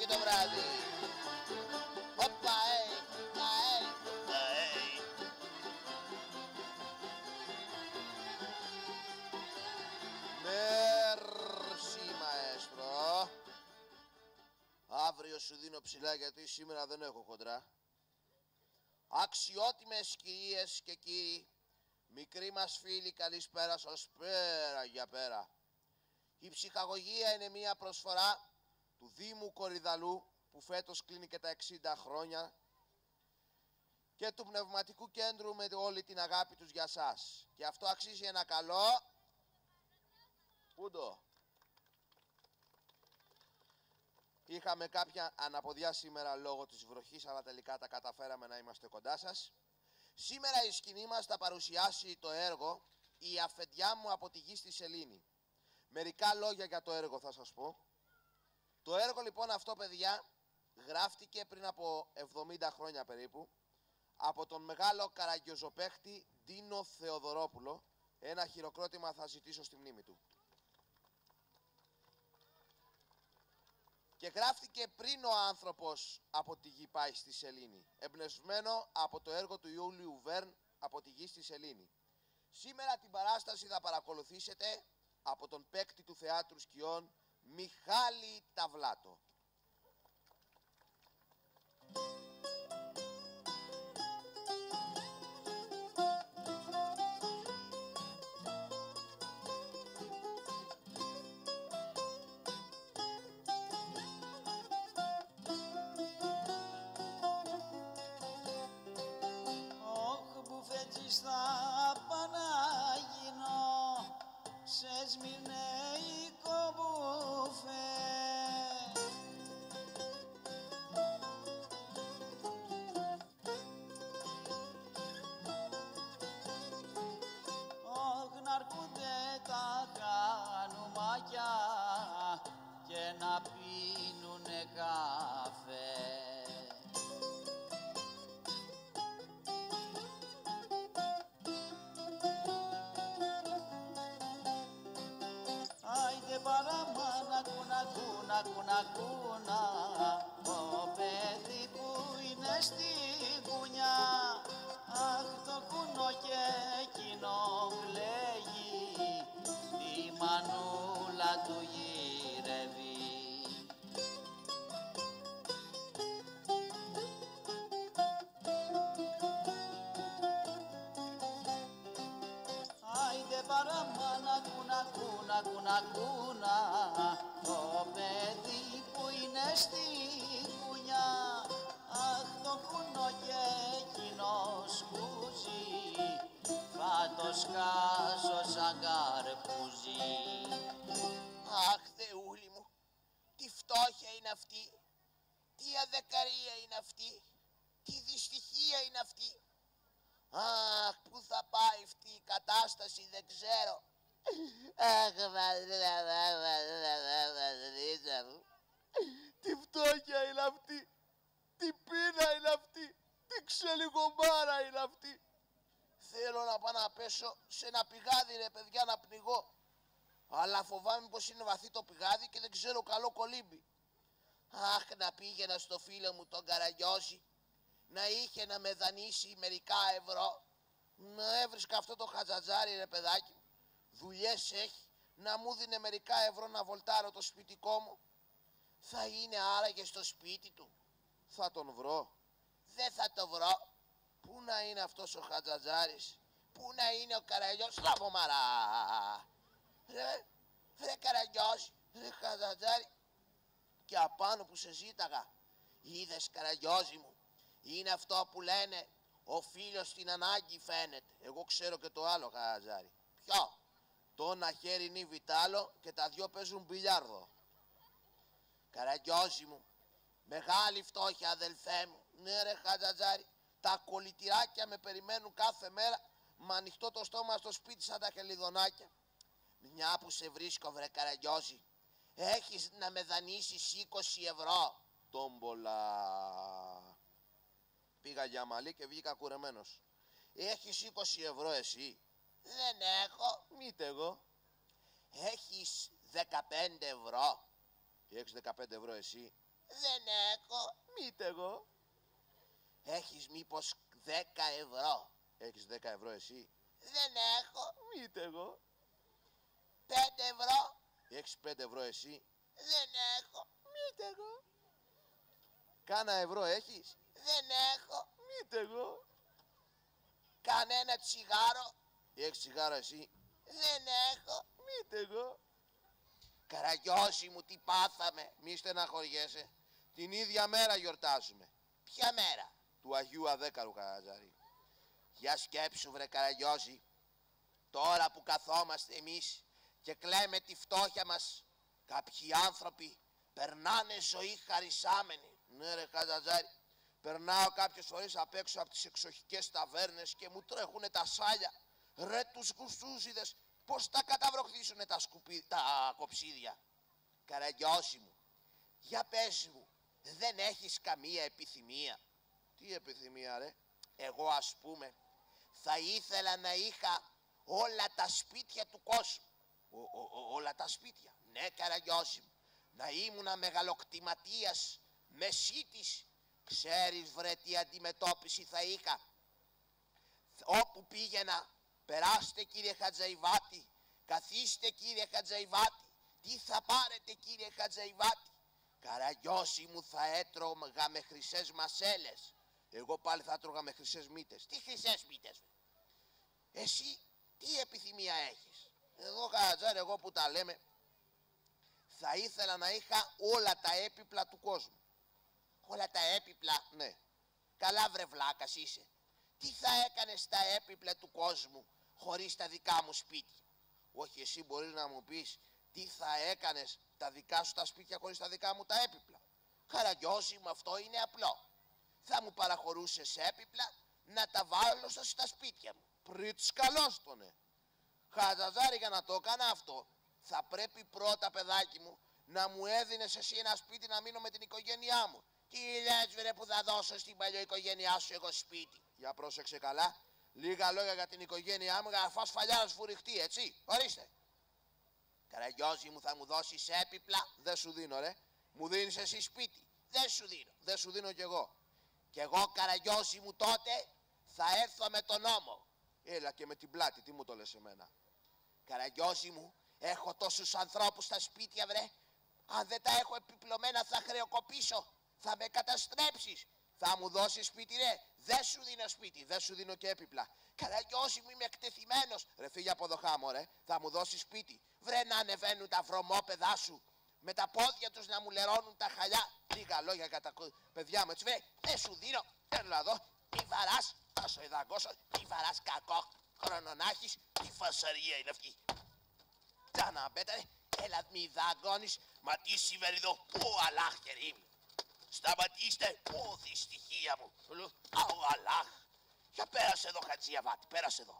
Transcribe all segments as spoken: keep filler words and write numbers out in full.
και το βράδυ. Οπα, ει, αει, αει. Μέρσι, μαέστρο. Αύριο σου δίνω ψηλά γιατί σήμερα δεν έχω χοντρά. Αξιότιμες κυρίες και κύριοι, μικροί μας φίλοι, καλησπέρα σας, πέρα για πέρα. Η ψυχαγωγία είναι μια προσφορά του Δήμου Κορυδαλού που φέτος κλείνει και τα εξήντα χρόνια και του Πνευματικού Κέντρου με όλη την αγάπη τους για σας. Και αυτό αξίζει ένα καλό... Πού το? Είχαμε κάποια αναποδιά σήμερα λόγω της βροχής, αλλά τελικά τα καταφέραμε να είμαστε κοντά σας. Σήμερα η σκηνή μας θα παρουσιάσει το έργο «Η αφεντιά μου από τη γη στη σελήνη». Μερικά λόγια για το έργο θα σας πω. Το έργο λοιπόν αυτό, παιδιά, γράφτηκε πριν από εβδομήντα χρόνια περίπου από τον μεγάλο καραγκιόζοπαίχτη Ντίνο Θεοδωρόπουλο. Ένα χειροκρότημα θα ζητήσω στη μνήμη του. Και γράφτηκε πριν ο άνθρωπος από τη γη πάει στη σελήνη, εμπνευσμένο από το έργο του Ιούλιου Βέρν από τη γη στη σελήνη. Σήμερα την παράσταση θα παρακολουθήσετε από τον παίκτη του Θεάτρου Σκιών, Μιχάλη Ταβλάτο. Θα Παναγίνο σε σμυρνεϊκό μπουφέ. Όχ να αρκούνται τα χανουμάκια και να πίνουνε καφέ. Παραμάνα κούνα κούνα κούνα κούνα, το παιδί που είναι στη γουνιά. Αχ, το κούνο και εκείνο κλαίγει, τη μανούλα του γυρεύει. Άιντε παραμάνα κούνα κούνα κούνα κούνα, το παιδί που είναι στη γουνιά. Αχ, το κουνό και εκείνο σκούζει, θα το σκάσω σαν καρπούζι. Αχ, Θεούλη μου, τι φτώχεια είναι αυτή, τι αδεκαρία είναι αυτή, τι δυστυχία είναι αυτή. Αχ, πού θα πάει αυτή η κατάσταση, δεν ξέρω. Αχ, Βασίλισσα μου, τι φτώχεια είναι αυτή, τι πείνα είναι αυτή, τι ξελιγομάρα είναι αυτή. Θέλω να πάω να πέσω σε ένα πηγάδι, ρε παιδιά, να πνιγώ. Αλλά φοβάμαι πως είναι βαθύ το πηγάδι και δεν ξέρω καλό κολύμπι. Αχ, να πήγαινα στο φίλο μου τον Καραγκιόζη, να είχε να με δανείσει μερικά ευρώ, να έβρισκα αυτό το χατζατζάρι, ρε παιδάκι μου, δουλειές έχει, να μου δίνε μερικά ευρώ να βολτάρω το σπιτικό μου. Θα είναι άραγε στο σπίτι του, θα τον βρω, δεν θα το βρω. Πού να είναι αυτός ο χατζατζάρης, πού να είναι ο Καραγκιόζης, λάβω μαρά. Ρε, ρε Καραγκιόζη, ρε χατζατζάρι, και απάνω που σε ζήταγα, είδες Καραγκιόζη μου, είναι αυτό που λένε ο φίλος στην ανάγκη φαίνεται. Εγώ ξέρω και το άλλο χαζάρι. Ποιο? Το ένα χέρι νύβει τ' άλλο και τα δυο παίζουν μπιλιάρδο. Καραγκιόζη μου, μεγάλη φτώχεια αδελφέ μου. Ναι ρε χατζατζάρι, τα κολλητηράκια με περιμένουν κάθε μέρα, μα ανοιχτό το στόμα στο σπίτι σαν τα χελιδονάκια. Μια που σε βρίσκω βρε Καραγκιόζη, έχεις να με δανείσεις είκοσι ευρώ. Τόμπολα. Πήγα για μαλλί και βγήκα κουρεμένος. Έχεις είκοσι ευρώ εσύ? Δεν έχω. Μήτε εγώ. Έχεις δεκαπέντε ευρώ? Έχεις δεκαπέντε ευρώ εσύ? Δεν έχω. Μήτε εγώ. Έχεις μήπως δέκα ευρώ? Έχεις δέκα ευρώ εσύ? Δεν έχω. Μήτε εγώ. Πέντε ευρώ? Έχεις πέντε ευρώ εσύ? Δεν έχω. Μήτε εγώ. Κάνα ευρώ έχεις? Δεν έχω. Μήτε εγώ. Κανένα τσιγάρο? Έχεις τσιγάρο εσύ? Δεν έχω. Μήτε εγώ. Καραγιώση μου, τι πάθαμε. Μη στεναχωριέσαι. Την ίδια μέρα γιορτάζουμε. Ποια μέρα? Του Αγίου Αδέκαρου, Καρατζάρη. Για σκέψου, βρε Καραγιώση, τώρα που καθόμαστε εμείς και κλαίμε τη φτώχεια μας, κάποιοι άνθρωποι περνάνε ζωή χαρισάμενοι. Ναι ρε Καρατζάρη, περνάω κάποιες φορές απ' έξω από τις εξοχικές ταβέρνες και μου τρέχουνε τα σάλια. Ρε τους γουστούζιδες, πώς τα καταβροχθήσουνε τα, σκουπί... τα κοψίδια. Καραγιώση μου, για πες μου, δεν έχεις καμία επιθυμία? Τι επιθυμία ρε? Εγώ ας πούμε θα ήθελα να είχα όλα τα σπίτια του κόσμου. Ο, ο, ο, όλα τα σπίτια. Ναι Καραγιώση μου, να ήμουνα μεγαλοκτηματίας μεσίτης. Ξέρεις βρε τι αντιμετώπιση θα είχα? Όπου πήγαινα, περάστε κύριε Χατζαϊβάτη, καθίστε κύριε Χατζαϊβάτη, τι θα πάρετε κύριε Χατζαϊβάτη? Καραγιώση μου, θα έτρωγα με χρυσές μασέλες. Εγώ πάλι θα έτρωγα με χρυσές μύτες. Τι χρυσές μύτες? Εσύ τι επιθυμία έχεις? Εγώ Καρατζάρη, εγώ που τα λέμε, θα ήθελα να είχα όλα τα έπιπλα του κόσμου. Όλα τα έπιπλα? Ναι. Καλά βρε βλάκας είσαι. Τι θα έκανες τα έπιπλα του κόσμου χωρίς τα δικά μου σπίτια? Όχι, εσύ μπορείς να μου πεις τι θα έκανες τα δικά σου τα σπίτια χωρίς τα δικά μου τα έπιπλα? Καραγιώση μου, αυτό είναι απλό. Θα μου παραχωρούσες έπιπλα να τα βάλω στα σπίτια μου. Πριτς καλώς τονε. Χατζαζάρη, για να το έκανα αυτό, θα πρέπει πρώτα, παιδάκι μου, να μου έδινες εσύ ένα σπίτι να μείνω με την οικογένειά μου. Τι λες βρε που θα δώσω στην παλιό οικογένειά σου εγώ σπίτι? Για πρόσεξε καλά, λίγα λόγια για την οικογένειά μου, για να φας φαλιάρας φουριχτή, έτσι. Ορίστε. Καραγιώση μου, θα μου δώσεις έπιπλα? Δεν σου δίνω ρε. Μου δίνεις εσύ σπίτι? Δεν σου δίνω. Δεν σου δίνω κι εγώ. Κι εγώ Καραγιώση μου τότε θα έρθω με τον νόμο. Έλα και με την πλάτη, τι μου το λες εμένα? Καραγιώση μου, έχω τόσους ανθρώπους στα σπίτια βρε. Αν δεν τα έχω επιπλωμένα θα χρεοκοπήσω. Θα με καταστρέψεις. Θα μου δώσεις σπίτι ρε? Δεν σου δίνω σπίτι, δεν σου δίνω και έπιπλα. Καραγιώση μου, είμαι εκτεθειμένος. Ρε φύγε από εδώ χάμω ρε. Θα μου δώσεις σπίτι? Βρε να ανεβαίνουν τα βρωμόπαιδά σου με τα πόδια τους να μου λερώνουν τα χαλιά. Λίγα λόγια για τα παιδιά μου, έτσι βρε. Δεν σου δίνω. Έλα εδώ. Μη βαράς. Θα σε δαγκώσω. Μη βαράς, κακό χρόνο να έχεις. Τι φασαρία είναι αυτή? Τα να μπέταρε. Έλα μη δαγκώνεις. Μα τι συμβαίνει εδώ? Πού αλάχ κερίμ. Σταματήστε. Πού δυστυχία μου. Αου αλάχ. Για πέρασε εδώ Χατζιαβάτη. Πέρασε εδώ.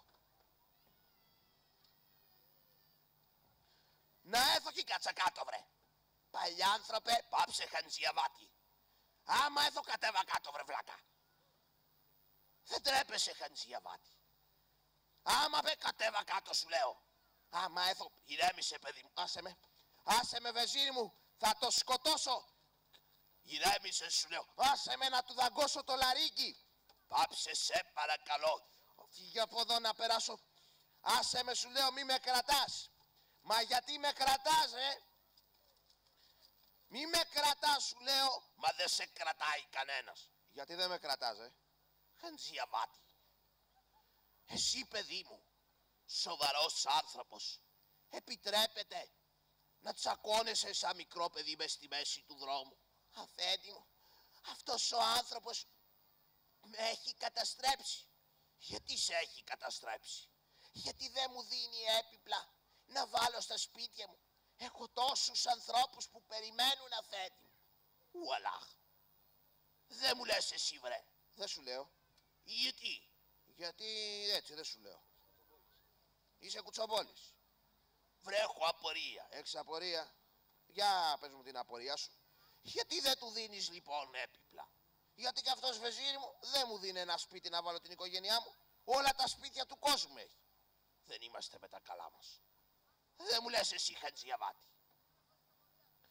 Να έρθω και κάτσα κάτω βρε. Παλιάνθρωπε, πάψε Χατζιαβάτη. Άμα έρθω κατέβα κάτω βρε βλάκα. Δεν τρέπεσαι Χατζιαβάτη. Άμα πέ κατέβα κάτω σου λέω. Άμα έρθω, ηρέμησε παιδί μου. Άσε με. Άσε με βεζίρι μου. Θα το σκοτώσω. Ηρέμησε σου λέω. Άσε με να του δαγκώσω το λαρίκι. Πάψε σε παρακαλώ. Φύγε από εδώ να περάσω. Άσε με σου λέω, μη με κρατάς. Μα γιατί με κρατάς ρε? Μη με κρατάς σου λέω. Μα δεν σε κρατάει κανένας. Γιατί δεν με κρατάς ρε? Χατζιαβάτη, εσύ παιδί μου, σοβαρός άνθρωπος, επιτρέπεται να τσακώνεσαι σαν μικρό παιδί μες στη μέση του δρόμου? Αφέντη μου, αυτός ο άνθρωπος με έχει καταστρέψει. Γιατί σε έχει καταστρέψει? Γιατί δεν μου δίνει έπιπλα να βάλω στα σπίτια μου? Έχω τόσους ανθρώπους που περιμένουν, αφέντη μου. Ουαλάχ. Δεν μου λες εσύ βρε? Δεν σου λέω. Γιατί? Γιατί έτσι δεν σου λέω. Είσαι κουτσομπόλης. Βρε έχω απορία. Έχεις απορία? Για πες μου την απορία σου. Γιατί δεν του δίνεις λοιπόν έπιπλα? Γιατί και αυτός βεζίρι μου δεν μου δίνει ένα σπίτι να βάλω την οικογένειά μου. Όλα τα σπίτια του κόσμου έχει. Δεν είμαστε με τα καλά μας. Δεν μου λες εσύ Χατζιαβάτη?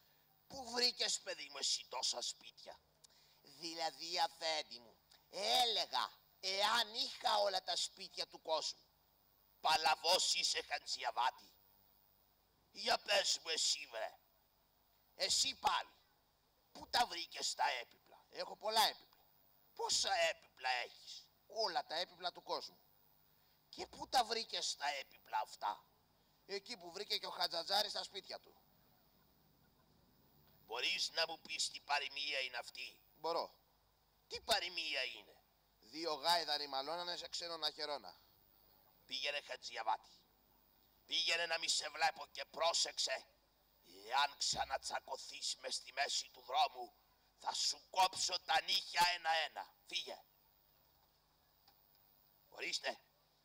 Πού βρήκες, παιδί μου, εσύ τόσα σπίτια? Δηλαδή, αφέντη μου, έλεγα, εάν είχα όλα τα σπίτια του κόσμου. Παλαβός είσαι, Χαντζιαβάτη. Για πες μου εσύ, βρε. Εσύ πάλι, πού τα βρήκες τα έπιπλα? Έχω πολλά έπιπλα. Πόσα έπιπλα έχεις? Όλα τα έπιπλα του κόσμου. Και πού τα βρήκες τα έπιπλα αυτά? Εκεί που βρήκε και ο Χατζατζάρης στα σπίτια του. Μπορείς να μου πεις τι παροιμία είναι αυτή? Μπορώ. Τι παροιμία είναι? Δύο γάιδαροι μαλώνανε σε ξένον αχαιρώνα. Πήγαινε, Χατζιαβάτη. Πήγαινε να μη σε βλέπω και πρόσεξε. Εάν ξανατσακωθείς μες στη μέση του δρόμου, θα σου κόψω τα νύχια ένα-ένα. Φύγε. Ορίστε.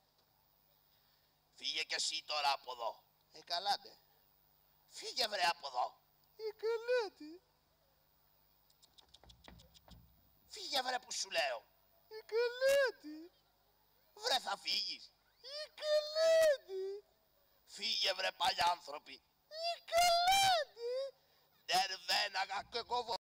Φύγε κι εσύ τώρα από εδώ. Ε, καλάτε. Φύγε, βρε, από εδώ. Ε, καλάτε. Φύγε, βρε, που σου λέω. Ε, καλάτε. Βρε, θα φύγεις. Ε, καλάτε. Φύγε, βρε, παλιάνθρωποι. Ε, καλάτε. Δεν βαίναγα και κόβω.